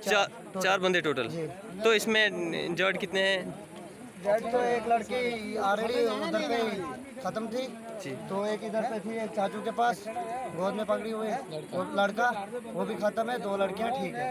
चार बंदे टोटल। तो इसमें जर्ड कितने हैं? जर्ड तो एक लड़की ऑलरेडी उधर पे खत्म थी जी। तो एक इधर पे थी, एक चाचू के पास गोद में पकड़ी हुई, वो लड़का वो भी खत्म है, 2 लड़कियां ठीक है।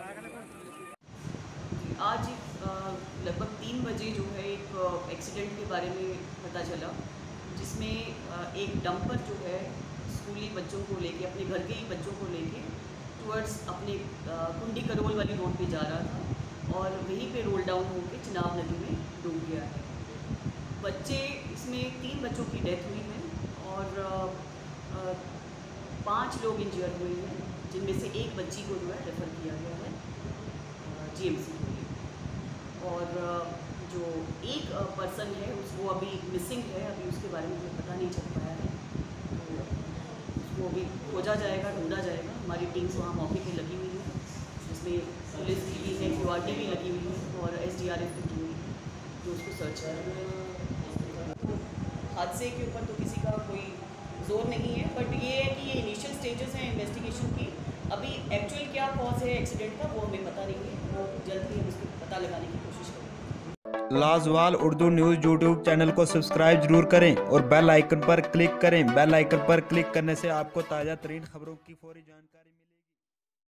आज लगभग 3 बजे जो है एक एक्सीडेंट के बारे में पता चला, जिसमें एक डंपर जो है स्कूली बच्चों को लेके, अपने घर के ही बच्चों को लेके टुवर्ड्स अपने कुंडी करोल वाली रोड पे जा रहा था और वहीं पे रोल डाउन होकर चिनाब नदी में डूब गया है। बच्चे इसमें 3 बच्चों की डेथ हुई है और 5 लोग इंजर्ड हुए हैं, जिनमें से एक बच्ची को जो है रेफ़र किया गया है GMC के लिए। और जो एक पर्सन है वो अभी मिसिंग है, अभी उसके बारे में हमें पता नहीं चल पाया है, तो उसको अभी खोजा जाएगा, ढूंढा जाएगा। हमारी टीम्स वहाँ मौके पे लगी हुई है, जिसमें पुलिस की है, QRT भी लगी हुई है और SDRF भी लगी हुई है, जो उसको सर्च कर रहे हैं। हादसे के ऊपर तो किसी का कोई जोर नहीं है, बट ये है कि ये इनिशियल स्टेजेस हैं इन्वेस्टिगेशन की। अभी एक्चुअल क्या कॉज है एक्सीडेंट का वो हमें पता नहीं है, वो जल्द ही हम उसको पता लगाने की कोशिश करेंगे। Lajawal Urdu news YouTube channel को सब्सक्राइब जरूर करें और बेल आइकन पर क्लिक करें। बेल आइकन पर क्लिक करने से आपको ताज़ा तरीन खबरों की फौरी जानकारी